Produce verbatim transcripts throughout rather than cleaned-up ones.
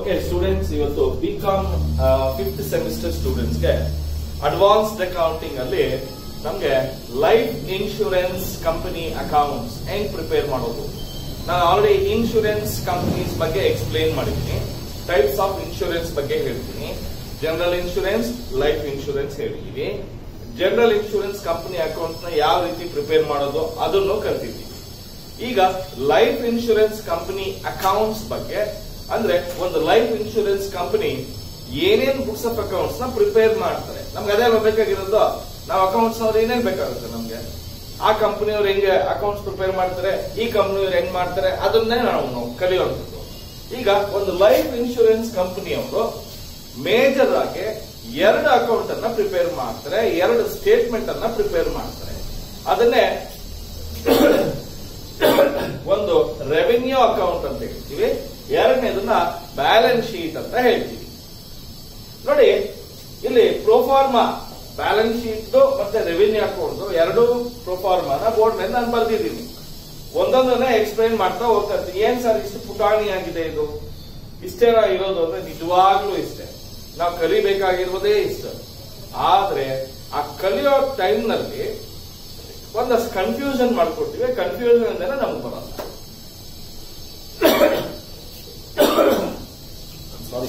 Okay students, ಇವತ್ತು B com fifth semester students ಗೆ advanced accounting ಅಲ್ಲಿ ನಮ್ಗೆ ಲೈಫ್ ಇನ್ಶೂರೆನ್ಸ್ ಕಂಪನಿ ಅಕೌಂಟ್ಸ್ ಹೆಂಗ್ ಪ್ರಿಪೇರ್ ಮಾಡೋದು. ನಾನು ಆಲ್ರೆಡಿ ಇನ್ಶೂರೆನ್ಸ್ ಕಂಪನೀಸ್ ಬಗ್ಗೆ ಎಕ್ಸ್ಪ್ಲೇನ್ ಮಾಡಿದ್ದೀನಿ. ಟೈಪ್ಸ್ ಆಫ್ ಇನ್ಶೂರೆನ್ಸ್ ಬಗ್ಗೆ ಹೇಳ್ತೀನಿ. ಜನರಲ್ ಇನ್ಶೂರೆನ್ಸ್, ಲೈಫ್ ಇನ್ಶೂರೆನ್ಸ್ ಹೇಳಿದೀವಿ. ಜನರಲ್ ಇನ್ಶೂರೆನ್ಸ್ ಕಂಪನಿ ಅಕೌಂಟ್ ನ ಯಾವ ರೀತಿ ಪ್ರಿಪೇರ್ ಮಾಡೋದು ಅದನ್ನು ಕಲ್ತಿದ್ದೀವಿ. ಈಗ ಲೈಫ್ ಇನ್ಶೂರೆನ್ಸ್ ಕಂಪನಿ ಅಕೌಂಟ್ಸ್ ಬಗ್ಗೆ ಅಂದ್ರೆ ಒಂದು ಲೈಫ್ ಇನ್ಶೂರೆನ್ಸ್ ಕಂಪನಿ ಏನೇನ್ ಬುಕ್ಸ್ ಆಫ್ ಅಕೌಂಟ್ಸ್ ನ ಪ್ರಿಪೇರ್ ಮಾಡ್ತಾರೆ, ನಮ್ಗೆ ಅದೇ ಬೇಕಾಗಿರೋದು. ನಾವು ಅಕೌಂಟ್ಸ್ ಅವ್ರು ಏನೇನ್ ಬೇಕಾಗುತ್ತೆ ನಮ್ಗೆ, ಆ ಕಂಪನಿಯವ್ರು ಹೆಂಗೆ ಅಕೌಂಟ್ಸ್ ಪ್ರಿಪೇರ್ ಮಾಡ್ತಾರೆ, ಈ ಕಂಪನಿಯವ್ರು ಹೆಂಗ್ ಮಾಡ್ತಾರೆ, ಅದನ್ನೇ ನಾವು ಕಲಿಯುವಂಥದ್ದು. ಈಗ ಒಂದು ಲೈಫ್ ಇನ್ಶೂರೆನ್ಸ್ ಕಂಪನಿಯವರು ಮೇಜರ್ ಆಗಿ ಎರಡು ಅಕೌಂಟ್ ಅನ್ನ ಪ್ರಿಪೇರ್ ಮಾಡ್ತಾರೆ, ಎರಡು ಸ್ಟೇಟ್ಮೆಂಟ್ ಅನ್ನ ಪ್ರಿಪೇರ್ ಮಾಡ್ತಾರೆ. ಅದನ್ನೇ ಒಂದು ರೆವಿನ್ಯೂ ಅಕೌಂಟ್ ಅಂತ ಹೇಳ್ತೀವಿ, ಎರಡನೇದನ್ನ ಬ್ಯಾಲೆನ್ಸ್ ಶೀಟ್ ಅಂತ ಹೇಳ್ತೀವಿ. ನೋಡಿ, ಇಲ್ಲಿ ಪ್ರೋಫಾರ್ಮಾ ಬ್ಯಾಲೆನ್ಸ್ ಶೀಟ್ ಮತ್ತೆ ರೆವಿನ್ಯೂ ಅಕೌಂಟ್ ಎರಡು ಪ್ರೋಫಾರ್ಮಾನ ಬೋರ್ಡ್ ಮೇಲೆ ನಾನು ಬರ್ದಿದ್ದೀನಿ. ಒಂದೊಂದನ್ನ ಎಕ್ಸ್ಪ್ಲೈನ್ ಮಾಡ್ತಾ ಹೋಗ್ತಾ ಇರ್ತೀನಿ. ಏನ್ ಸರ್ ಇಷ್ಟು ಪುಟಾಣಿ ಆಗಿದೆ ಇದು, ಇಷ್ಟೇನಾ ಇರೋದು ಅಂದ್ರೆ ನಿಜವಾಗ್ಲೂ ಇಷ್ಟೇ. ನಾವು ಕಲಿಬೇಕಾಗಿರುವುದೇ ಇಷ್ಟ. ಆದ್ರೆ ಆ ಕಲಿಯೋ ಟೈಮ್ ನಲ್ಲಿ ಒಂದಷ್ಟು ಕನ್ಫ್ಯೂಷನ್ ಮಾಡ್ಕೊಡ್ತೀವಿ. ಕನ್ಫ್ಯೂಷನ್ ಅಂದ್ರೆ ನಮ್ಗೆ ಬರಲ್ಲ. ಸಾರಿ.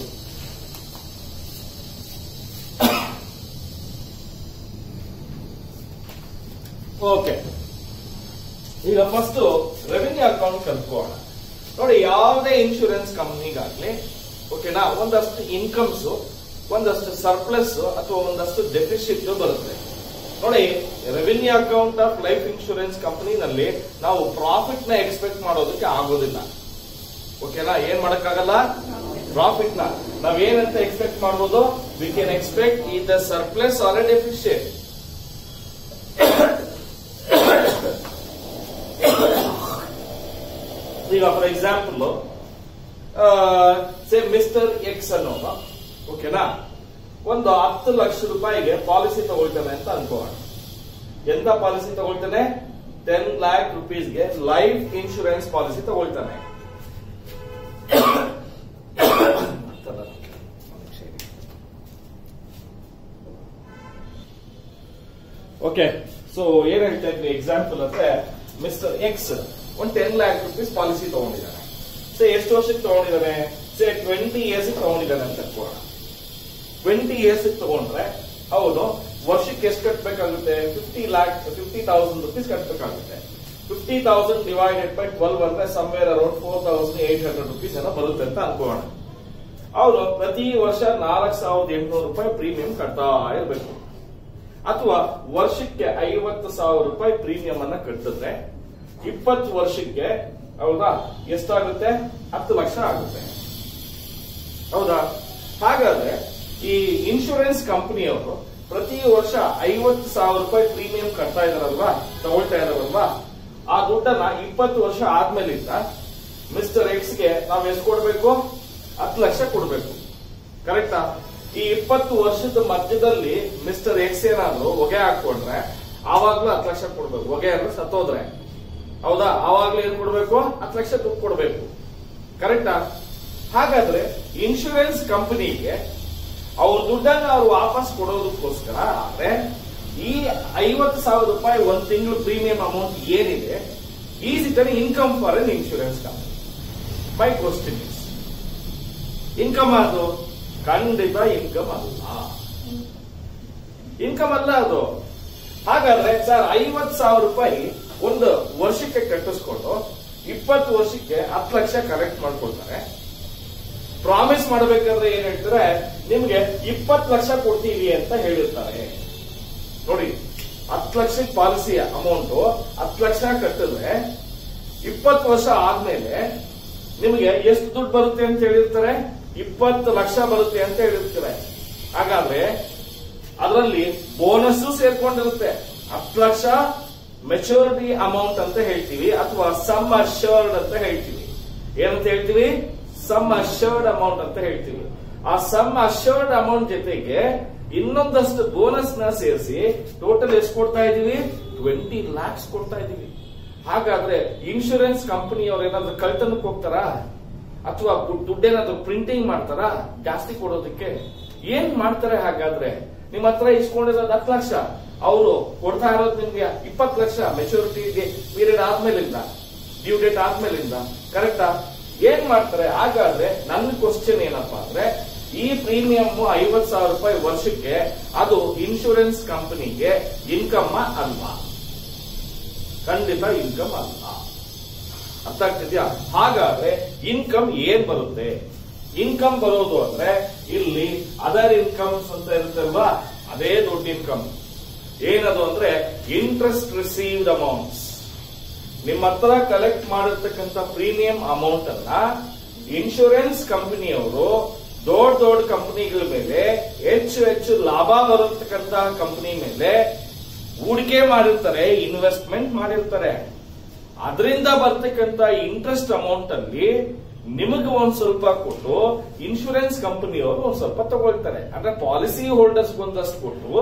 ಓಕೆ, ಈಗ ಫಸ್ಟ್ ರೆವಿನ್ಯೂ ಅಕೌಂಟ್ ಕಲ್ತ್ಕೋಣ. ನೋಡಿ, ಯಾವುದೇ ಇನ್ಶೂರೆನ್ಸ್ ಕಂಪನಿಗಾಗ್ಲಿ ಓಕೆನಾ, ಒಂದಷ್ಟು ಇನ್ಕಮ್ಸ್, ಒಂದಷ್ಟು ಸರ್ಪ್ಲಸ್ ಅಥವಾ ಒಂದಷ್ಟು ಡೆಫಿಸಿಟ್ ಬರುತ್ತೆ. ನೋಡಿ, revenue account of life insurance ಕಂಪನಿನಲ್ಲಿ ನಾವು ಪ್ರಾಫಿಟ್ ನ ಎಕ್ಸ್ಪೆಕ್ಟ್ ಮಾಡೋದಕ್ಕೆ ಆಗೋದಿಲ್ಲ. ಓಕೆನಾ, ಏನ್ ಮಾಡಕ್ಕಾಗಲ್ಲ, ಪ್ರಾಫಿಟ್ ನ ನಾವ್ ಏನಂತ ಎಕ್ಸ್ಪೆಕ್ಟ್ ಮಾಡಬಹುದು, we can expect either surplus or a deficit. ಈಗ for example say mister X ಅನ್ನೋದು ಓಕೆನಾ ಒಂದು ಹತ್ತು ಲಕ್ಷ ರೂಪಾಯಿಗೆ ಪಾಲಿಸಿ ತಗೊಳ್ತಾನೆ ಅಂತ ಅನ್ಕೋಣ. ಎಂತ ಪಾಲಿಸಿ ತಗೊಳ್ತಾನೆ? ಟೆನ್ ಲ್ಯಾಕ್ ರುಪೀಸ್ಗೆ ಲೈಫ್ ಇನ್ಶೂರೆನ್ಸ್ ಪಾಲಿಸಿ ತಗೊಳ್ತಾನೆ. ಓಕೆ, ಸೊ ಏನ್ ಹೇಳ್ತಾ ಇದ್ವಿ ಎಕ್ಸಾಂಪಲ್ ಅಂದ್ರೆ ಮಿಸ್ಟರ್ ಎಕ್ಸ್ ಒಂದು ಟೆನ್ ಲ್ಯಾಕ್ ರುಪೀಸ್ ಪಾಲಿಸಿ ತಗೊಂಡಿದ್ದಾನೆ. ಸೇ ಎಷ್ಟು ವರ್ಷಕ್ಕೆ ತಗೊಂಡಿದ್ದಾನೆ? ಸೇ ಟ್ವೆಂಟಿ ಇಯರ್ಸ್ ತಗೊಂಡಿದ್ದಾನೆ ಅಂತ ಅನ್ಕೋಣ. ಟ್ವೆಂಟಿ ಇಯರ್ಸ್ ತಗೊಂಡ್ರೆ ಹೌದು, ವರ್ಷಕ್ಕೆ ಎಷ್ಟು ಕಟ್ಟಬೇಕಾಗುತ್ತೆ? Fifty lakh fifty thousand rupees ಕಟ್ಟಬೇಕಾಗುತ್ತೆ. Fifty thousand divided by twelve ಅಂದ್ರೆ somewhere around four thousand eight hundred rupees ಏನೋ ಬರುತ್ತೆ ಅಂತ ಅನ್ಕೋಣ. ಅವರು ಪ್ರತಿ ವರ್ಷ ನಾಲ್ಕು ಸಾವಿರದ ಎಂಟುನೂರು ರೂಪಾಯಿ ಪ್ರೀಮಿಯಂ ಕಟ್ತಾ ಇರಬೇಕು. ಅಥವಾ ವರ್ಷಕ್ಕೆ ಐವತ್ತು ಸಾವಿರ ರೂಪಾಯಿ ಪ್ರೀಮಿಯಂ ಅನ್ನ ಕಟ್ಟಿದ್ರೆ ಇಪ್ಪತ್ತು ವರ್ಷಕ್ಕೆ ಹೌದಾ ಎಷ್ಟಾಗುತ್ತೆ? ಹತ್ತು ಲಕ್ಷ ಆಗುತ್ತೆ. ಹೌದಾ? ಹಾಗಾದ್ರೆ ಈ ಇನ್ಶೂರೆನ್ಸ್ ಕಂಪನಿಯವರು ಪ್ರತಿ ವರ್ಷ ಐವತ್ತು ಸಾವಿರ ರೂಪಾಯಿ ಪ್ರೀಮಿಯಂ ಕಟ್ತಾ ಇದಾರಲ್ವಾ, ತಗೊಳ್ತಾ ಇದಾರಲ್ವಾ, ಆ ದುಡ್ಡನ್ನ ಇಪ್ಪತ್ತು ವರ್ಷ ಆದ್ಮೇಲಿಂದ ಮಿಸ್ಟರ್ ಎಕ್ಸ್ ಗೆ ನಾವ್ ಎಷ್ಟು ಕೊಡ್ಬೇಕು? ಹತ್ತು ಲಕ್ಷ ಕೊಡ್ಬೇಕು. ಕರೆಕ್ಟಾ? ಈ ಇಪ್ಪತ್ತು ವರ್ಷದ ಮಧ್ಯದಲ್ಲಿ ಮಿಸ್ಟರ್ ಎಕ್ಸ್ ಏನಾದ್ರು ಹೊಗೆ ಹಾಕೊಂಡ್ರೆ ಆವಾಗ್ಲೂ ಹತ್ತು ಲಕ್ಷ ಕೊಡ್ಬೇಕು. ಹೊಗೆ ಅಂದ್ರೆ ಸತ್ತೋದ್ರೆ ಹೌದಾ, ಆವಾಗ್ಲೂ ಏನ್ ಕೊಡ್ಬೇಕು? ಹತ್ತು ಲಕ್ಷ ದುಡ್ಡು ಕೊಡ್ಬೇಕು. ಕರೆಕ್ಟಾ? ಹಾಗಾದ್ರೆ ಇನ್ಶೂರೆನ್ಸ್ ಕಂಪನಿಗೆ ಅವ್ರ ದುಡ್ಡನ್ನ ಅವ್ರು ವಾಪಸ್ ಕೊಡೋದಕ್ಕೋಸ್ಕರ ಆದ್ರೆ ಈ ಐವತ್ತು ಸಾವಿರ ರೂಪಾಯಿ ಒಂದ್ ತಿಂಗಳು ಪ್ರೀಮಿಯಂ ಅಮೌಂಟ್ ಏನಿದೆ, is it an income for an insurance company? My question is, income ಅದು? ಖಂಡಿತ ಇನ್ಕಮ್ ಅಲ್ಲ, ಇನ್ಕಮ್ ಅಲ್ಲ ಅದು. ಹಾಗಾದ್ರೆ ಸರ್ ಐವತ್ತು ಸಾವಿರ ರೂಪಾಯಿ ಒಂದು ವರ್ಷಕ್ಕೆ ಕಟ್ಟಿಸ್ಕೊಂಡು ಇಪ್ಪತ್ತು ವರ್ಷಕ್ಕೆ ಹತ್ತು ಲಕ್ಷ ಕಲೆಕ್ಟ್ ಮಾಡ್ಕೊಳ್ತಾರೆ. ಪ್ರಾಮಿಸ್ ಮಾಡಬೇಕಾದ್ರೆ ಏನ್ ಹೇಳ್ತಾರೆ, ನಿಮ್ಗೆ ಇಪ್ಪತ್ತು ಲಕ್ಷ ಕೊಡ್ತೀವಿ ಅಂತ ಹೇಳಿರ್ತಾರೆ. ನೋಡಿ, ಹತ್ತು ಲಕ್ಷಕ್ಕೆ ಪಾಲಿಸಿ ಅಮೌಂಟ್ ಹತ್ತು ಲಕ್ಷ ಕಟ್ಟಿದ್ರೆ ಇಪ್ಪತ್ತು ವರ್ಷ ಆದ್ಮೇಲೆ ನಿಮ್ಗೆ ಎಷ್ಟು ದುಡ್ಡು ಬರುತ್ತೆ ಅಂತ ಹೇಳಿರ್ತಾರೆ? ಇಪ್ಪತ್ತು ಲಕ್ಷ ಬರುತ್ತೆ ಅಂತ ಹೇಳಿರ್ತಾರೆ. ಹಾಗಾದ್ರೆ ಅದರಲ್ಲಿ ಬೋನಸ್ ಸೇರ್ಕೊಂಡಿರುತ್ತೆ. ಹತ್ತು ಲಕ್ಷ ಮೆಚೂರಿಟಿ ಅಮೌಂಟ್ ಅಂತ ಹೇಳ್ತೀವಿ, ಅಥವಾ ಸಮ್ ಅಶ್ಯೂರ್ಡ್ ಅಂತ ಹೇಳ್ತೀವಿ. ಏನಂತ ಹೇಳ್ತೀವಿ? ಸಮ್ ಅಶ್ಯೂರ್ಡ್ ಅಮೌಂಟ್ ಅಂತ ಹೇಳ್ತೀವಿ. ಆ ಸಮ್ ಅಶ್ಯೂರ್ಡ್ ಅಮೌಂಟ್ ಜೊತೆಗೆ ಇನ್ನೊಂದಷ್ಟು ಬೋನಸ್ ನ ಸೇರಿಸಿ ಟೋಟಲ್ ಎಷ್ಟು ಕೊಡ್ತಾ ಇದೀವಿ? ಟ್ವೆಂಟಿ ಲ್ಯಾಕ್ಸ್ ಕೊಡ್ತಾ ಇದೀವಿ. ಹಾಗಾದ್ರೆ ಇನ್ಶೂರೆನ್ಸ್ ಕಂಪನಿಯವರು ಏನಾದ್ರು ಕಳ್ತನಕ್ಕೆ ಹೋಗ್ತಾರಾ? ಅಥವಾ ದುಡ್ಡೇನಾದ್ರು ಪ್ರಿಂಟಿಂಗ್ ಮಾಡ್ತಾರಾ ಜಾಸ್ತಿ ಕೊಡೋದಕ್ಕೆ? ಏನ್ ಮಾಡ್ತಾರೆ ಹಾಗಾದ್ರೆ? ನಿಮ್ ಹತ್ರ ಇಸ್ಕೊಂಡಿರೋದು ಹತ್ತು ಲಕ್ಷ, ಅವರು ಕೊಡ್ತಾ ಇರೋದು ನಿಮ್ಗೆ ಇಪ್ಪತ್ತು ಲಕ್ಷ ಮೆಚುರಿಟಿ ಪೀರಿಯಡ್ ಆದ್ಮೇಲಿಂದ, ಡ್ಯೂ ಡೇಟ್ ಆದ್ಮೇಲಿಂದ. ಕರೆಕ್ಟಾ? ಏನ್ ಮಾಡ್ತಾರೆ ಹಾಗಾದ್ರೆ? ನನ್ನ ಕ್ವಶನ್ ಏನಪ್ಪಾ ಅಂದ್ರೆ, ಈ ಪ್ರೀಮಿಯಂ ಐವತ್ ಸಾವಿರ ರೂಪಾಯಿ ವರ್ಷಕ್ಕೆ ಅದು ಇನ್ಶೂರೆನ್ಸ್ ಕಂಪನಿಗೆ ಇನ್ಕಮ್ ಅಲ್ವಾ? ಖಂಡಿತ ಇನ್ಕಮ್ ಅಲ್ಲ. ಅರ್ಥ ಆಗ್ತಿದ್ಯಾ? ಹಾಗಾದ್ರೆ ಇನ್ಕಮ್ ಏನ್ ಬರುತ್ತೆ? ಇನ್ಕಮ್ ಬರೋದು ಅಂದ್ರೆ ಇಲ್ಲಿ ಅದರ್ ಇನ್ಕಮ್ಸ್ ಅಂತ ಇರುತ್ತಲ್ವಾ, ಅದೇ ದೊಡ್ಡ ಇನ್ಕಮ್. ಏನದು ಅಂದ್ರೆ ಇಂಟ್ರೆಸ್ಟ್ ರಿಸೀವ್ಡ್ ಅಮೌಂಟ್ಸ್. ನಿಮ್ಮ ಹತ್ರ ಕಲೆಕ್ಟ್ ಮಾಡಿರ್ತಕ್ಕಂಥ ಪ್ರೀಮಿಯಂ ಅಮೌಂಟ್ ಅನ್ನ ಇನ್ಶೂರೆನ್ಸ್ ಕಂಪನಿಯವರು ದೊಡ್ಡ ದೊಡ್ಡ ಕಂಪನಿಗಳ ಮೇಲೆ, ಹೆಚ್ಚು ಹೆಚ್ಚು ಲಾಭ ಬರತಕ್ಕಂತ ಕಂಪನಿ ಮೇಲೆ ಹೂಡಿಕೆ ಮಾಡಿರ್ತಾರೆ, ಇನ್ವೆಸ್ಟ್ಮೆಂಟ್ ಮಾಡಿರ್ತಾರೆ. ಅದರಿಂದ ಬರ್ತಕ್ಕಂತ ಇಂಟ್ರೆಸ್ಟ್ ಅಮೌಂಟ್ ಅಲ್ಲಿ ನಿಮಗೆ ಒಂದ್ ಸ್ವಲ್ಪ ಕೊಟ್ಟು ಇನ್ಶೂರೆನ್ಸ್ ಕಂಪನಿಯವರು ಒಂದ್ ಸ್ವಲ್ಪ ತಗೊಳ್ತಾರೆ. ಅಂದ್ರೆ ಪಾಲಿಸಿ ಹೋಲ್ಡರ್ಸ್ ಒಂದಷ್ಟು ಕೊಟ್ಟು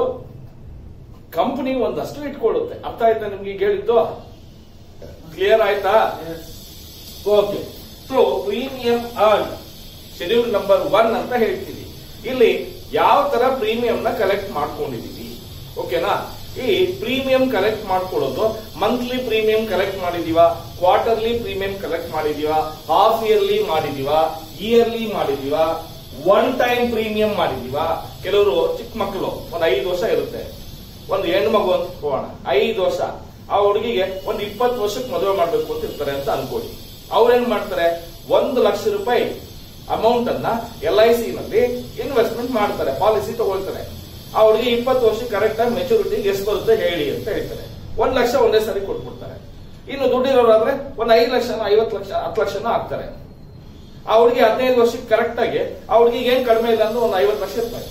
ಕಂಪನಿ ಒಂದಷ್ಟು ಇಟ್ಕೊಳ್ಳುತ್ತೆ. ಅರ್ಥ ಆಯ್ತಾ ನಿಮ್ಗೆ ಹೇಳಿದ್ದು? ಕ್ಲಿಯರ್ ಆಯ್ತಾ? Okay. So premium earn schedule number one ಅಂತ ಹೇಳ್ತೀವಿ. ಇಲ್ಲಿ ಯಾವ ತರ ಪ್ರೀಮಿಯಂ ನ ಕಲೆಕ್ಟ್ ಮಾಡ್ಕೊಂಡಿದೀವಿ, ಓಕೆನಾ? ಈ ಪ್ರೀಮಿಯಂ ಕಲೆಕ್ಟ್ ಮಾಡ್ಕೊಳ್ಳೋದು ಮಂತ್ಲಿ ಪ್ರೀಮಿಯಂ ಕಲೆಕ್ಟ್ ಮಾಡಿದೀವಾ, ಕ್ವಾರ್ಟರ್ಲಿ ಪ್ರೀಮಿಯಂ ಕಲೆಕ್ಟ್ ಮಾಡಿದೀವಾ, ಹಾಫ್ ಇಯರ್ಲಿ ಮಾಡಿದೀವಾ, ಇಯರ್ಲಿ ಮಾಡಿದೀವಾ, ಒನ್ ಟೈಮ್ ಪ್ರೀಮಿಯಂ ಮಾಡಿದೀವಾ? ಕೆಲವರು ಚಿಕ್ಕ ಮಕ್ಕಳು ಒಂದ್ ಐದು ವರ್ಷ ಇರುತ್ತೆ, ಒಂದು ಹೆಣ್ಣು ಮಗು ಅಂತ ಹೋಗೋಣ, ಐದು ವರ್ಷ, ಆ ಹುಡುಗಿಗೆ ಒಂದು ಇಪ್ಪತ್ತು ವರ್ಷಕ್ಕೆ ಮದುವೆ ಮಾಡ್ಬೇಕು ಅಂತ ಇರ್ತಾರೆ ಅಂತ ಅನ್ಕೊಳ್ಳಿ. ಅವ್ರೇನ್ ಮಾಡ್ತಾರೆ, ಒಂದು ಲಕ್ಷ ರೂಪಾಯಿ ಅಮೌಂಟ್ ಅನ್ನ ಎಲ್ ಐ ಸಿ ನಲ್ಲಿ ಇನ್ವೆಸ್ಟ್ಮೆಂಟ್ ಮಾಡ್ತಾರೆ, ಪಾಲಿಸಿ ತಗೊಳ್ತಾರೆ. ಆ ಹುಡುಗಿ ಇಪ್ಪತ್ತು ವರ್ಷ ಕರೆಕ್ಟ್ ಆಗಿ ಮೆಚುರಿಟಿ ಎಷ್ಟು ಬರುತ್ತೆ ಹೇಳಿ ಅಂತ ಹೇಳ್ತಾರೆ. ಒಂದ್ ಲಕ್ಷ ಒಂದೇ ಸರಿ ಕೊಟ್ಬಿಡ್ತಾರೆ. ಇನ್ನು ದುಡ್ಡಿರೋರಾದ್ರೆ ಒಂದ್ ಐದು ಲಕ್ಷ ಐವತ್ತು ಲಕ್ಷ ಹತ್ತು ಲಕ್ಷನ ಹಾಕ್ತಾರೆ. ಆ ಹುಡುಗಿ ಹದಿನೈದು ವರ್ಷಕ್ಕೆ ಕರೆಕ್ಟ್ ಆಗಿ ಆ ಹುಡುಗಿಗೆ ಏನ್ ಕಡಿಮೆ ಇಲ್ಲ ಅಂದ್ರೆ ಒಂದು ಐವತ್ತು ಲಕ್ಷ ರೂಪಾಯಿ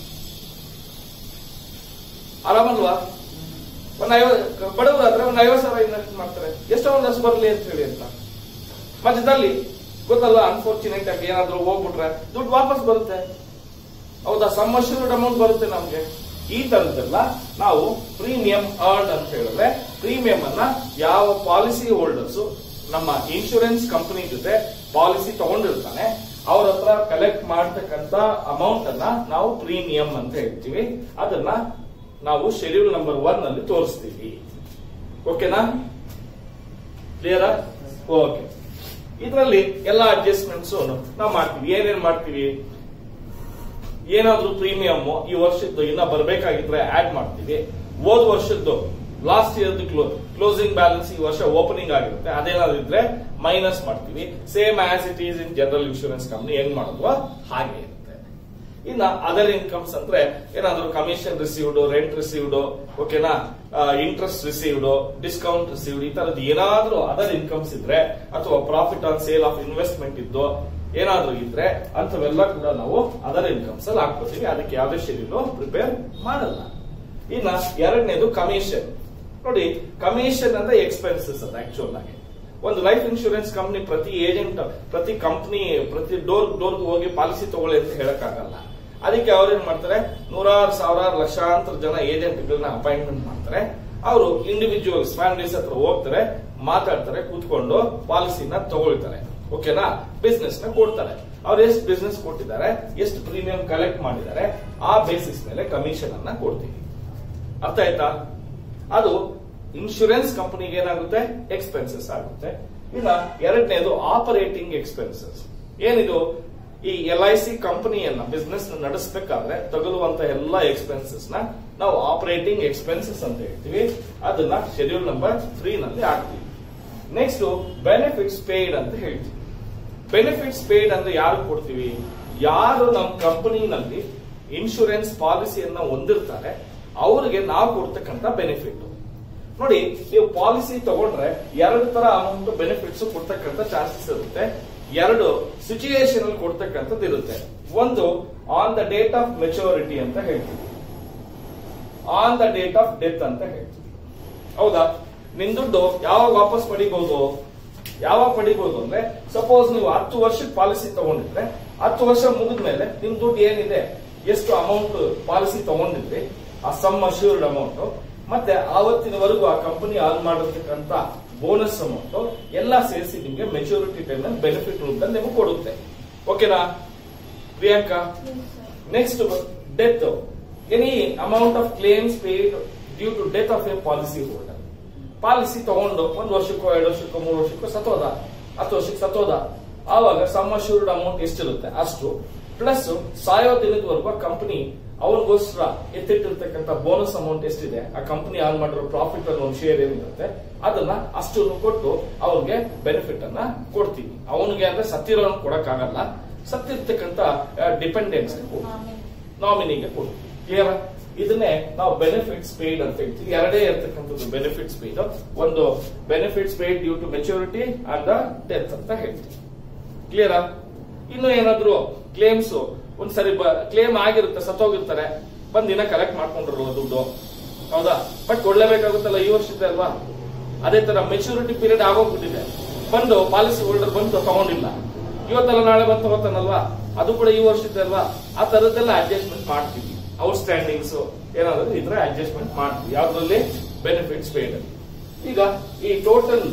ಆರಾಮಲ್ವಾ? ಒಂದ್ ಐವತ್ತು ಬಡವರಾದ್ರೆ ಒಂದ್ ಐವತ್ತು ಸಾವಿರ ಇನ್ವೆಸ್ಟ್ ಮಾಡ್ತಾರೆ, ಎಷ್ಟೋ ಒಂದಷ್ಟು ಬರಲಿ ಅಂತ ಹೇಳಿ ಅಂತ. ಮಧ್ಯದಲ್ಲಿ ಗೊತ್ತಲ್ಲ, ಅನ್ಫಾರ್ಚುನೇಟ್ ಆಗಿ ಏನಾದ್ರು ಹೋಗ್ಬಿಟ್ರೆ ದುಡ್ಡು ವಾಪಸ್ ಬರುತ್ತೆ. ಹೌದಾ? ಸಮ್ ಅಶ್ಯೂರ್ಡ್ ಅಮೌಂಟ್ ಬರುತ್ತೆ ನಮ್ಗೆ. ಈ ತರದ್ದೆಲ್ಲ ನಾವು ಪ್ರೀಮಿಯಂ ಅರ್ನ್ ಅಂತ ಹೇಳಿದ್ರೆ, ಪ್ರೀಮಿಯಂ ಅನ್ನ ಯಾವ ಪಾಲಿಸಿ ಹೋಲ್ಡರ್ಸ್ ನಮ್ಮ ಇನ್ಶೂರೆನ್ಸ್ ಕಂಪನಿ ಜೊತೆ ಪಾಲಿಸಿ ತಗೊಂಡಿರ್ತಾನೆ ಅವ್ರ ಹತ್ರ ಕಲೆಕ್ಟ್ ಮಾಡತಕ್ಕಂತ ಅಮೌಂಟ್ ಅನ್ನ ನಾವು ಪ್ರೀಮಿಯಂ ಅಂತ ಹೇಳ್ತೀವಿ. ಅದನ್ನ ನಾವು ಶೆಡ್ಯೂಲ್ ನಂಬರ್ ಒನ್ ಅಲ್ಲಿ ತೋರಿಸ್ತೀವಿ. ಓಕೆನಾ? ಕ್ಲಿಯರ್? ಓಕೆ. ಇದರಲ್ಲಿ ಎಲ್ಲಾ ಅಡ್ಜಸ್ಟ್ಮೆಂಟ್ಸ್ ನಾವು ಮಾಡ್ತೀವಿ. ಏನೇನ್ ಮಾಡ್ತೀವಿ? ಏನಾದ್ರೂ ಪ್ರೀಮಿಯಂ ಈ ವರ್ಷದ್ದು ಇನ್ನ ಬರಬೇಕಾಗಿದ್ರೆ ಆಡ್ ಮಾಡ್ತೀವಿ. ಹೋದ ವರ್ಷದ್ದು ಲಾಸ್ಟ್ ಇಯರ್ ಕ್ಲೋಸಿಂಗ್ ಬ್ಯಾಲೆನ್ಸ್ ಈ ವರ್ಷ ಓಪನಿಂಗ್ ಆಗಿರುತ್ತೆ, ಅದೇನಾದ್ರೂ ಇದ್ರೆ ಮೈನಸ್ ಮಾಡ್ತೀವಿ. Same as it is in general insurance company ಹೆಂಗ್ ಮಾಡಿದ್ವೋ ಹಾಗೆ ಇರುತ್ತೆ. ಇನ್ನ ಅದರ್ ಇನ್ಕಮ್ಸ್ ಅಂದ್ರೆ ಏನಾದ್ರು ಕಮಿಷನ್ ರಿಸೀವ್ಡ್, ರೆಂಟ್ ರಿಸೀವ್ಡ್, ಓಕೆನಾ, ಇಂಟ್ರೆಸ್ಟ್ ರಿಸೀವ್ಡ್, ಡಿಸ್ಕೌಂಟ್ ರಿಸೀವ್ಡ್, ಈ ತರದ್ದು ಏನಾದ್ರೂ ಅದರ್ ಇನ್ಕಮ್ಸ್ ಇದ್ರೆ, ಅಥವಾ profit on sale of investment ಇದ್ದು ಏನಾದ್ರೂ ಇದ್ರೆ ಅಂತವೆಲ್ಲ ಕೂಡ ನಾವು ಅದರ್ ಇನ್ಕಮ್ಸ್ ಅಲ್ಲಿ ಹಾಕ್ಕೋತೀವಿ. ಅದಕ್ಕೆ ಯಾವುದೇ ಶೆಡ್ಯೂಲ್ ಪ್ರಿಪೇರ್ ಮಾಡಲ್ಲ. ಇನ್ನ ಎರಡನೇದು ಕಮಿಷನ್. ನೋಡಿ, ಕಮಿಷನ್ ಅಂದ್ರೆ ಎಕ್ಸ್ಪೆನ್ಸಸ್ ಅದು ಆಕ್ಚುಲ್ ಆಗಿ. ಒಂದು ಲೈಫ್ ಇನ್ಶೂರೆನ್ಸ್ ಕಂಪನಿ ಪ್ರತಿ ಏಜೆಂಟ್, ಪ್ರತಿ ಕಂಪನಿ, ಪ್ರತಿ ಡೋರ್ ಡೋರ್ಗೆ ಹೋಗಿ ಪಾಲಿಸಿ ತಗೊಳ್ಳಿ ಅಂತ ಹೇಳಕ್ಕಾಗಲ್ಲ. ಅದಕ್ಕೆ ಅವ್ರೇನ್ ಮಾಡ್ತಾರೆ, ನೂರಾರು ಸಾವಿರಾರು ಲಕ್ಷಾಂತರ ಜನ ಏಜೆಂಟ್ಗಳನ್ನ ಅಪಾಯಿಂಟ್ಮೆಂಟ್ ಮಾಡ್ತಾರೆ. ಅವರು ಇಂಡಿವಿಜುವಲ್ಸ್ ಫ್ಯಾಮಿಲೀಸ್ ಹತ್ರ ಹೋಗ್ತಾರೆ, ಮಾತಾಡ್ತಾರೆ, ಕೂತ್ಕೊಂಡು ಪಾಲಿಸಿನ ತಗೊಳ್ತಾರೆ. ಓಕೆನಾ? ಬಿಸ್ನೆಸ್ ನ ಕೊಡ್ತಾರೆ. ಅವ್ರು ಎಷ್ಟು ಬಿಸ್ನೆಸ್ ಕೊಟ್ಟಿದ್ದಾರೆ, ಎಷ್ಟು ಪ್ರೀಮಿಯಂ ಕಲೆಕ್ಟ್ ಮಾಡಿದ್ದಾರೆ, ಆ ಬೇಸಿಸ್ ಮೇಲೆ ಕಮಿಷನ್ ಅನ್ನ ಕೊಡ್ತೀವಿ. ಅರ್ಥ ಆಯ್ತಾ? ಅದು ಇನ್ಶೂರೆನ್ಸ್ ಕಂಪನಿಗೆ ಏನಾಗುತ್ತೆ, ಎಕ್ಸ್ಪೆನ್ಸಸ್ ಆಗುತ್ತೆ. ಇನ್ನ ಎರಡನೇದು ಆಪರೇಟಿಂಗ್ ಎಕ್ಸ್ಪೆನ್ಸಸ್. ಏನಿದು? ಈ ಎಲ್ ಐ ಸಿ ಕಂಪನಿಯನ್ನ ಬಿಸ್ನೆಸ್ ನಡೆಸಬೇಕಾದ್ರೆ ತಗುಲುವಂತ ಎಲ್ಲಾ ಎಕ್ಸ್ಪೆನ್ಸಸ್ ನ ನಾವು ಆಪರೇಟಿಂಗ್ ಎಕ್ಸ್ಪೆನ್ಸಸ್ ಅಂತ ಹೇಳ್ತೀವಿ. ಅದನ್ನ ಶೆಡ್ಯೂಲ್ ನಂಬರ್ ತ್ರೀ ನಲ್ಲಿ ಹಾಕ್ತೀವಿ. ನೆಕ್ಸ್ಟ್ ಬೆನಿಫಿಟ್ಸ್ ಪೇಯ್ಡ್ ಅಂತ ಹೇಳ್ತೀವಿ. ಬೆನಿಫಿಟ್ಸ್ ಪೇಯ್ಡ್ ಅಂದ್ರೆ ಯಾರು ಕೊಡ್ತೀವಿ? ಯಾರು ನಮ್ಮ ಕಂಪನಿನಲ್ಲಿ ಇನ್ಶೂರೆನ್ಸ್ ಪಾಲಿಸಿಯನ್ನ ಹೊಂದಿರ್ತಾರೆ ಅವರಿಗೆ ನಾವು ಕೊಡ್ತಕ್ಕಂತ ಬೆನಿಫಿಟ್. ನೋಡಿ, ನೀವು ಪಾಲಿಸಿ ತಗೊಂಡ್ರೆ ಎರಡು ತರ ಅಮೌಂಟ್ ಬೆನಿಫಿಟ್ಸ್ ಕೊಡ್ತಕ್ಕಂತ ಚಾನ್ಸಸ್ ಇರುತ್ತೆ. ಎರಡು ಸಿಚುಯೇಷನ್ ಅಲ್ಲಿ ಕೊಡ್ತಕ್ಕಂಥದ್ದು ಇರುತ್ತೆ. ಒಂದು on the date of maturity ಅಂತ ಹೇಳ್ತೀವಿ, on the date of death ಅಂತ ಹೇಳ್ತೀವಿ. ಹೌದಾ? ನಿಮ್ ದುಡ್ಡು ಯಾವಾಗ ವಾಪಸ್ ಪಡಿಬಹುದು? ಯಾವಾಗ ಪಡಿಬಹುದು ಅಂದ್ರೆ, ಸಪೋಸ್ ನೀವು ಹತ್ತು ವರ್ಷಕ್ಕೆ ಪಾಲಿಸಿ ತಗೊಂಡಿದ್ರೆ ಹತ್ತು ವರ್ಷ ಮುಗಿದ್ಮೇಲೆ ನಿಮ್ ದುಡ್ಡು ಏನಿದೆ, ಎಷ್ಟು ಅಮೌಂಟ್ ಪಾಲಿಸಿ ತಗೊಂಡಿದ್ರಿ, ಆ ಸಮ್ ಅಶ್ಯೂರ್ಡ್ ಅಮೌಂಟ್, ಮತ್ತೆ ಆವತ್ತಿನವರೆಗೂ ಆ ಕಂಪನಿ ಆನ್ ಮಾಡಿರ್ತಕ್ಕಂಥ ಬೋನಸ್ ಅಮೌಂಟ್ ಎಲ್ಲ ಸೇರಿಸಿ ನಿಮ್ಗೆ ಮೆಚುರಿಟಿ ಟೈಮ್ ನಲ್ಲಿ ಬೆನಿಫಿಟ್ ರೂಪದಲ್ಲಿ ನಿಮಗೆ ಕೊಡುತ್ತೆ. ಓಕೆನಾ Priyanka? Next death. Any amount of claims paid due to death of a policy holder. Policy ತಗೊಂಡು ಒಂದು ವರ್ಷಕ್ಕೋ ಎರಡು ವರ್ಷಕ್ಕೋ ಮೂರು ವರ್ಷಕ್ಕೋ ಸತ್ತೋದ, ಹತ್ತು ವರ್ಷಕ್ಕೆ ಸತ್ತೋದ, ಆವಾಗ ಸಮ್ ಅಶ್ಯೂರ್ಡ್ ಅಮೌಂಟ್ ಎಷ್ಟಿರುತ್ತೆ ಅಷ್ಟು ಪ್ಲಸ್ ಸಾಯೋ ದಿನದವರೆಗೂ ಕಂಪನಿ ಅವನಿಗೋಸ್ಕರ ಎತ್ತಿಟ್ಟಿರ್ತಕ್ಕಂಥ ಬೋನಸ್ ಅಮೌಂಟ್ ಎಷ್ಟಿದೆ, ಆ ಕಂಪನಿ ಆನ್ ಮಾಡಿರೋ ಪ್ರಾಫಿಟ್ ಅನ್ನೋ ಒಂದು ಶೇರ್ ಏನಿರುತ್ತೆ ಅದನ್ನ ಅಷ್ಟನ್ನು ಕೊಟ್ಟು ಅವ್ರಿಗೆ ಬೆನಿಫಿಟ್ ಅನ್ನ ಕೊಡ್ತೀವಿ. ಅವನಿಗೆ ಅಂದ್ರೆ ಸತ್ತಿರೋನ್ ಕೊಡಕ್ಕಾಗಲ್ಲ, ಸತ್ತಿರ್ತಕ್ಕಂಥ ಡಿಪೆಂಡೆನ್ಸ್ ನಾಮಿನಿಗೆ ಕೊಡ್ತೀವಿ. ಕ್ಲಿಯರ್? ಇದನ್ನೇ ನಾವು ಬೆನಿಫಿಟ್ಸ್ ಪೇಡ್ ಅಂತ ಹೇಳ್ತೀವಿ. ಎರಡೇ ಇರ್ತಕ್ಕಂಥದ್ದು ಬೆನಿಫಿಟ್ಸ್ ಪೇಡ್. ಒಂದು benefits paid due to maturity and the death ಅಂತ ಹೇಳ್ತೀವಿ. ಕ್ಲಿಯರ್? ಇನ್ನು ಏನಾದ್ರು ಕ್ಲೇಮ್ಸ್ ಒಂದ್ಸರಿ ಕ್ಲೇಮ್ ಆಗಿರುತ್ತೆ, ಸತ್ತೋಗಿರ್ತಾರೆ, ಬಂದ್ ದಿನ ಕಲೆಕ್ಟ್ ಮಾಡ್ಕೊಂಡಿರೋ ದುಡ್ಡು, ಹೌದಾ? ಬಟ್ ಕೊಡ್ಲೇಬೇಕಾಗುತ್ತಲ್ಲ, ಈ ವರ್ಷದ ಅಲ್ವಾ? ಅದೇ ತರ ಮೆಚುರಿಟಿ ಪೀರಿಯಡ್ ಆಗೋಗ್ಬಿಟ್ಟಿದೆ, ಬಂದು ಪಾಲಿಸಿ ಹೋಲ್ಡರ್ ಬಂದು ತಗೊಂಡಿಲ್ಲ, ಇವತ್ತೆಲ್ಲ ನಾಳೆ ಬಂದು ತಗೋತಾನಲ್ವಾ, ಅದು ಕೂಡ ಈ ವರ್ಷದ ಅಲ್ವಾ? ಆ ತರದ್ದೆಲ್ಲ ಅಡ್ಜಸ್ಟ್ಮೆಂಟ್ ಮಾಡ್ತೀವಿ. ಔಟ್ ಸ್ಟ್ಯಾಂಡಿಂಗ್ಸ್ ಏನಾದ್ರು ಇದ್ರೆ ಅಡ್ಜಸ್ಟ್ಮೆಂಟ್ ಮಾಡ್ತೀವಿ. ಯಾವ್ದ್ರಲ್ಲಿ? ಬೆನಿಫಿಟ್ಸ್ ಪೇಡ್ ಅಲ್ಲಿ. ಈಗ ಈ ಟೋಟಲ್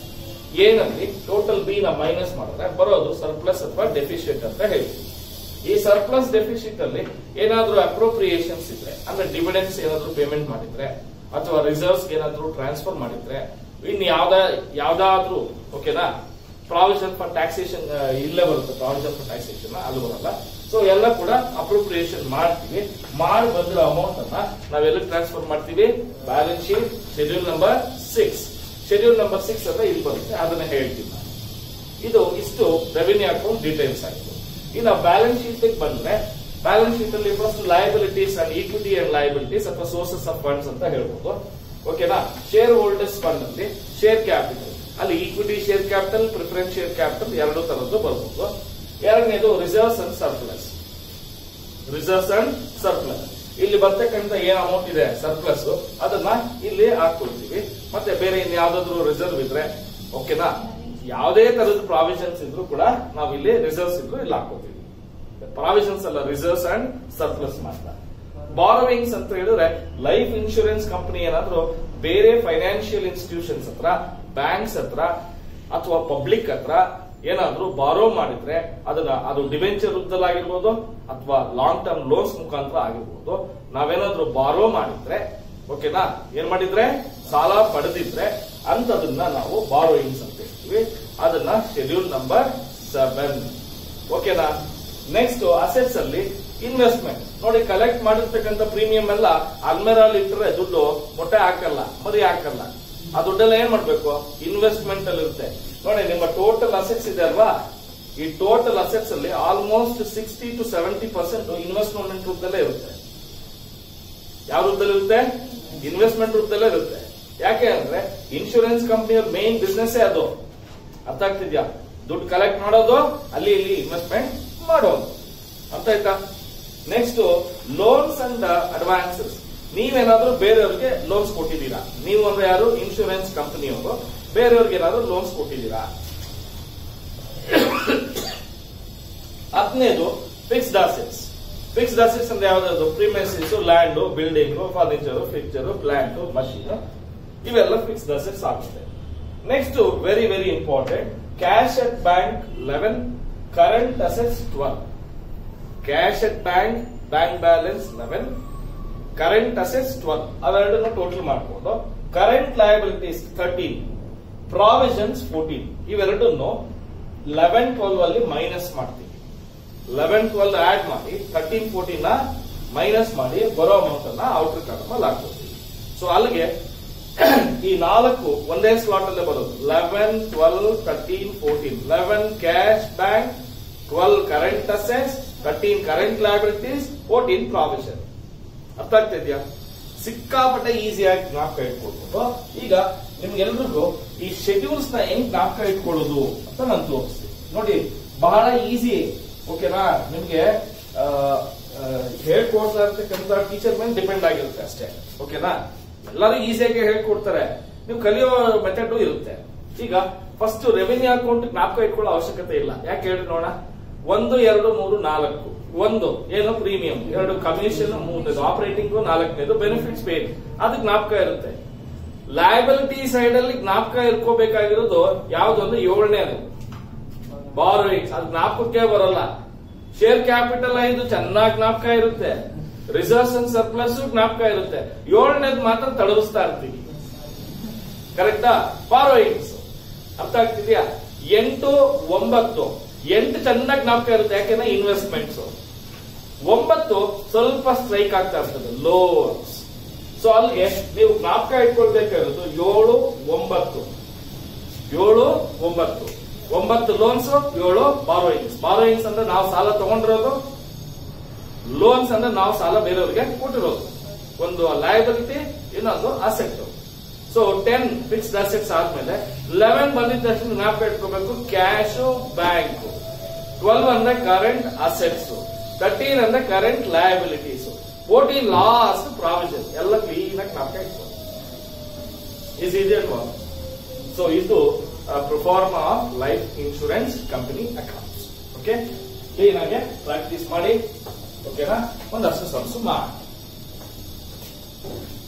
ಏನಲ್ಲಿ ಟೋಟಲ್ ಬಿ ನ ಮೈನಸ್ ಮಾಡಿದ್ರೆ ಬರೋದು ಸರ್ಪ್ಲಸ್ ಅಥವಾ ಡೆಫಿಷಿಟ್ ಅಂತ ಹೇಳ್ತೀವಿ. ಈ ಸರ್ಪ್ಲಸ್ ಡೆಫಿಷಿಟ್ ಅಲ್ಲಿ ಏನಾದ್ರೂ ಅಪ್ರೋಪ್ರಿಯೇಷನ್ಸ್ ಇದ್ರೆ, ಅಂದ್ರೆ ಡಿವಿಡೆನ್ಸ್ ಏನಾದ್ರು ಪೇಮೆಂಟ್ ಮಾಡಿದ್ರೆ ಅಥವಾ ರಿಸರ್ವ್ಸ್ ಏನಾದ್ರು ಟ್ರಾನ್ಸ್ಫರ್ ಮಾಡಿದ್ರೆ, ಇನ್ ಯಾವ್ದ ಯಾವ್ದಾದ್ರೂ ಓಕೆನಾ ಪ್ರಾವಿಷನ್ ಫಾರ್ ಟ್ಯಾಕ್ಸೇಷನ್ ಇಲ್ಲೇ ಬರುತ್ತೆ, ಪ್ರಾವಿಷನ್ ಫಾರ್ ಟ್ಯಾಕ್ಸೇಷನ್ ಅದು ಬರಲ್ಲ. ಸೊ ಎಲ್ಲ ಕೂಡ ಅಪ್ರೋಪ್ರಿಯೇಷನ್ ಮಾಡ್ತೀವಿ. ಮಾಡಿ ಬಂದಿರೋ ಅಮೌಂಟ್ ಅನ್ನ ನಾವೆಲ್ಲ ಟ್ರಾನ್ಸ್ಫರ್ ಮಾಡ್ತೀವಿ? Balance sheet schedule number six. Schedule number six ಅಂತ ಇಲ್ಲಿ ಬರುತ್ತೆ, ಅದನ್ನ ಹೇಳ್ತೀನಿ ನಾನು. ಇದು ಇಷ್ಟು ರೆವಿನ್ಯೂ ಅಕೌಂಟ್ ಡೀಟೇಲ್ಸ್ ಆಯ್ತು. ಇನ್ನು ಬ್ಯಾಲೆನ್ಸ್ ಶೀಟ್ ಬಂದ್ರೆ ಬ್ಯಾಲೆನ್ಸ್ ಶೀಟ್ ಅಲ್ಲಿ first liabilities and equity and liabilities ಅಥವಾ ಸೋರ್ಸಸ್ ಆಫ್ ಫಂಡ್ಸ್ ಅಂತ ಹೇಳ್ಬೋದು. ಓಕೆನಾ? ಶೇರ್ ಹೋಲ್ಡರ್ಸ್ ಫಂಡ್ ಅಲ್ಲಿ ಶೇರ್ ಕ್ಯಾಪಿಟಲ್, ಅಲ್ಲಿ equity share capital, preference share capital ಎರಡು ತರದ್ದು ಬರ್ಬೋದು. ಎರಡನೇದು reserves and surplus. Reserves and surplus ಇಲ್ಲಿ ಬರ್ತಕ್ಕಂಥ ಏನ್ ಅಮೌಂಟ್ ಇದೆ ಸರ್ಪ್ಲಸ್ ಅದನ್ನ ಇಲ್ಲಿ ಹಾಕೊಳ್ತೀವಿ. ಮತ್ತೆ ಬೇರೆ ಇನ್ ಯಾವ್ದಾದ್ರು ರಿಸರ್ವ್ ಇದ್ರೆ ಓಕೆನಾ, ಯಾವುದೇ ತರದ ಪ್ರಾವಿಷನ್ಸ್ ಇದ್ರು ಕೂಡ ನಾವು ಇಲ್ಲಿ ರಿಸರ್ವ್ಸ್ ಇದ್ರು ಇಲ್ಲಿ ಹಾಕೋತೀವಿ. ಪ್ರಾವಿಷನ್ಸ್ ಅಲ್ಲ, ರಿಸರ್ವ್ಸ್ ಅಂಡ್ ಸರ್ಪ್ಲಸ್ ಮಾತ್ರ. ಬಾರೋವಿಂಗ್ಸ್ ಅಂತ ಹೇಳಿದ್ರೆ ಲೈಫ್ ಇನ್ಶೂರೆನ್ಸ್ ಕಂಪನಿ ಏನಾದ್ರು ಬೇರೆ ಫೈನಾನ್ಷಿಯಲ್ ಇನ್ಸ್ಟಿಟ್ಯೂಷನ್ಸ್ ಹತ್ರ, ಬ್ಯಾಂಕ್ಸ್ ಹತ್ರ ಅಥವಾ ಪಬ್ಲಿಕ್ ಹತ್ರ ಏನಾದ್ರು ಬಾರೋ ಮಾಡಿದ್ರೆ ಅದನ್ನ ಅದು ಡಿಬೆಂಚರ್ ರೂಪದಲ್ಲಾಗಿರ್ಬೋದು ಅಥವಾ ಲಾಂಗ್ ಟರ್ಮ್ ಲೋನ್ಸ್ ಮುಖಾಂತರ ಆಗಿರ್ಬೋದು. ನಾವೇನಾದ್ರೂ ಬಾರೋ ಮಾಡಿದ್ರೆ ಓಕೆನಾ, ಏನ್ ಮಾಡಿದ್ರೆ ಸಾಲ ಪಡೆದಿದ್ರೆ ಅಂತದನ್ನ ನಾವು ಬಾರೋಯಿಂಗ್ಸ್ ಅಂತ ಹೇಳ್ತೀವಿ. ಅದನ್ನ ಶೆಡ್ಯೂಲ್ ನಂಬರ್ ಸೆವೆನ್. ಓಕೆನಾ? ನೆಕ್ಸ್ಟ್ ಅಸೆಟ್ಸ್ ಅಲ್ಲಿ ಇನ್ವೆಸ್ಟ್ಮೆಂಟ್ ನೋಡಿ, ಕಲೆಕ್ಟ್ ಮಾಡಿರ್ತಕ್ಕಂಥ ಪ್ರೀಮಿಯಂ ಎಲ್ಲ ಅಲ್ಮೇರಲ್ಲಿ ಇಟ್ಟರೆ ದುಡ್ಡು ಮೊಟ್ಟೆ ಹಾಕಲ್ಲ, ಮರಿ ಹಾಕಲ್ಲ. ಆ ದುಡ್ಡೆಲ್ಲ ಏನ್ ಮಾಡ್ಬೇಕು? ಇನ್ವೆಸ್ಟ್ಮೆಂಟ್ ಅಲ್ಲಿ ಇರುತ್ತೆ. ನೋಡಿ, ನಿಮ್ಮ ಟೋಟಲ್ ಅಸೆಟ್ಸ್ ಇದೆ ಅಲ್ವಾ, ಈ ಟೋಟಲ್ ಅಸೆಟ್ಸ್ ಅಲ್ಲಿ almost sixty to seventy percent investment ರೂಪದಲ್ಲೇ ಇರುತ್ತೆ. ಯಾವ ರೂಪದಲ್ಲಿ ಇರುತ್ತೆ? ಇನ್ವೆಸ್ಟ್ಮೆಂಟ್ ರೂಪದಲ್ಲೇ ಇರುತ್ತೆ. ಯಾಕೆ ಅಂದ್ರೆ ಇನ್ಶೂರೆನ್ಸ್ ಕಂಪನಿಯವ್ರ ಮೇನ್ ಬಿಸ್ನೆಸ್ ಅದು. ಅರ್ಥ ಆಗ್ತಿದ್ಯಾ? ದುಡ್ಡು ಕಲೆಕ್ಟ್ ಮಾಡೋದು, ಅಲ್ಲಿ ಇಲ್ಲಿ ಇನ್ವೆಸ್ಟ್ಮೆಂಟ್ ಮಾಡೋದು. ಅರ್ಥ ಆಯ್ತಾ? Next loans and advances. ನೀವೇನಾದ್ರೂ ಬೇರೆಯವ್ರಿಗೆ ಲೋನ್ಸ್ ಕೊಟ್ಟಿದ್ದೀರಾ? ನೀವು ಅಂದ್ರೆ ಯಾರು? ಇನ್ಶೂರೆನ್ಸ್ ಕಂಪನಿಯವರು ಬೇರೆಯವ್ರಿಗೆ ಏನಾದ್ರು ಲೋನ್ಸ್ ಕೊಟ್ಟಿದ್ದೀರಾ? ಹತ್ತನೇದು ಫಿಕ್ಸ್ಡ್ ಅಸೆಟ್ಸ್. ಫಿಕ್ಸ್ಡ್ ಅಸೆಟ್ಸ್ ಅಂದ್ರೆ ಯಾವ್ದಾದ್ರು? Premises, land, building, furniture, fixture, plant, machine, ಇವೆಲ್ಲ ಫಿಕ್ಸ್ಡ್ ಅಸೆಟ್ಸ್ ಆಗುತ್ತೆ. Next very very important, cash at bank eleven, current assets twelve. Cash at bank, bank balance eleven, current assets twelve. ಅವೆರಡನ್ನು total ಮಾಡಬಹುದು. Current liabilities thirteen, provisions fourteen. ಇವೆರಡನ್ನು eleven twelve ಅಲ್ಲಿ minus ಮಾಡ್ತೀವಿ. Eleven twelve add ಮಾಡಿ thirteen fourteen ನ minus ಮಾಡಿ ಬರೋ amount ಅನ್ನ ಔಟರ್ ಕಾಲಮ್ ಅಲ್ಲಿ ಹಾಕ್ತೀವಿ. ಸೊ ಅಲ್ಲಿಗೆ ಈ ನಾಲ್ಕು ಒಂದೇ ಸ್ಲಾಟ್ ಅಲ್ಲೇ ಬರೋದು. Eleven twelve thirteen fourteen. Eleven cash bank, twelve current assets, thirteen current liabilities, fourteen provision. ಅರ್ಥ ಆಗ್ತಿದ್ಯಾ? ಸಿಕ್ಕಾಪಟ್ಟೆ ಈಸಿಯಾಗಿ ಜ್ಞಾಪಕ ಇಟ್ಕೊಳ್ಬೋದು. ಈಗ ನಿಮ್ಗೆಲ್ರಿಗೂ ಈ ಶೆಡ್ಯೂಲ್ಸ್ ನ ಹೆಂಗ್ ಜ್ಞಾಪಕ ಇಟ್ಕೊಳ್ಳೋದು ಅಂತ ನಾನು ತೋರಿಸ್ತೀನಿ. ನೋಡಿ, ಬಹಳ ಈಸಿ. ಓಕೆನಾ? ನಿಮ್ಗೆ ಹೇಳ್ಕೊಡ್ತಾ ಇರ್ತಕ್ಕಂಥ ಟೀಚರ್ ಮೇಲೆ ಡಿಪೆಂಡ್ ಆಗಿರುತ್ತೆ ಅಷ್ಟೇ. ಓಕೆನಾ? ಎಲ್ಲರೂ ಈಸಿಯಾಗಿ ಹೇಳ್ಕೊಡ್ತಾರೆ, ನೀವು ಕಲಿಯೋ ಮೆಥಡ್ ಇರುತ್ತೆ. ಈಗ ಫಸ್ಟ್ ರೆವಿನ್ಯೂ ಅಕೌಂಟ್ ಜ್ಞಾಪಕ ಇಟ್ಕೊಳ್ಳೋ ಅವಶ್ಯಕತೆ ಇಲ್ಲ. ಯಾಕೆ ಹೇಳಿ ನೋಡೋಣ. ಒಂದು, ಎರಡು, ಮೂರು, ನಾಲ್ಕು. ಒಂದು ಏನು? ಪ್ರೀಮಿಯಂ. ಎರಡು ಕಮಿಷನ್. ಮೂರನೇದು ಆಪರೇಟಿಂಗ್. ನಾಲ್ಕನೇದು ಬೆನಿಫಿಟ್ಸ್ ಪೇಡ್. ಅದು ಜ್ಞಾಪಕ ಇರುತ್ತೆ. ಲಯಬಿಲಿಟಿ ಸೈಡ್ ಅಲ್ಲಿ ಜ್ಞಾಪಕ ಇಟ್ಕೋಬೇಕಾಗಿರೋದು ಯಾವ್ದೊಂದು ಏಳನೇದು ಬಾರೋಯಿಂಗ್ಸ್, ಅದು ಜ್ಞಾಪಕಕ್ಕೆ ಬರಲ್ಲ. ಶೇರ್ ಕ್ಯಾಪಿಟಲ್ ಐದು ಚೆನ್ನಾಗಿ ಜ್ಞಾಪಕ ಇರುತ್ತೆ, ರಿಸರ್ವ್ಸ್ ಅಂಡ್ ಸರ್ಪ್ಲಸ್ ಜ್ಞಾಪಕ ಇರುತ್ತೆ, ಏಳನೇದು ಮಾತ್ರ ತಡವಿಸ್ತಾ ಇರ್ತೀವಿ. ಕರೆಕ್ಟಾ? ಬಾರೋಯಿಂಗ್ಸ್ ಅರ್ಥ ಆಗ್ತಿದ್ಯಾ? ಎಂಟು ಒಂಬತ್ತು, ಎಂಟು ಚೆನ್ನಾಗಿ ಜ್ಞಾಪಕ ಇರುತ್ತೆ, ಯಾಕೆಂದ್ರೆ ಇನ್ವೆಸ್ಟ್ಮೆಂಟ್ಸ್. ಒಂಬತ್ತು ಸ್ವಲ್ಪ ಸ್ಟ್ರೈಕ್ ಆಗ್ತಾ ಇರ್ತದೆ, ಲೋನ್ಸ್. ಸೊ ಅಲ್ಲಿಗೆ ನೀವು ಜ್ಞಾಪಕ ಇಟ್ಕೊಳ್ಬೇಕಾಗಿರೋದು ಏಳು ಒಂಬತ್ತು, ಏಳು ಒಂಬತ್ತು, ಒಂಬತ್ತು ಲೋನ್ಸ್, ಏಳು ಬಾರೋಯಿಂಗ್ಸ್. ಬಾರೋಯಿಂಗ್ಸ್ ಅಂದ್ರೆ ನಾವು ಸಾಲ ತಗೊಂಡಿರೋದು, ಲೋನ್ಸ್ ಅಂದ್ರೆ ನಾವು ಸಾಲ ಬೇರೆಯವ್ರಿಗೆ ಕೊಟ್ಟಿರೋದು. ಒಂದು ಲಯಬಿಲಿಟಿ, ಇನ್ನೊಂದು asset. So ten fixed assets ಆದ್ಮೇಲೆ ಲೆವೆನ್ ಬಂದಿದ್ದ ತಕ್ಷಣ ಜ್ಞಾಪಕ ಇಟ್ಕೋಬೇಕು ಕ್ಯಾಶ್, ಬ್ಯಾಂಕ್. ಟ್ವೆಲ್ವ್ ಅಂದ್ರೆ ಕರೆಂಟ್ ಅಸೆಟ್ಸ್, ತರ್ಟೀನ್ ಅಂದ್ರೆ current liabilities, fourteen last provision. ಎಲ್ಲ ಕ್ಲೀನ್ ಆಗಿ ಜ್ಞಾಪಕ ಇಟ್ಕೊಂಡು ಇಸ್ ಈಸಿ. ಸೊ ಇದು proforma of life insurance company accounts. Okay, clean ಆಗಿ ಪ್ರಾಕ್ಟೀಸ್ ಮಾಡಿ. ಓಕೆನಾ? ಒಂದಷ್ಟು ಸಬ್ಸು ಮಾಡಿ.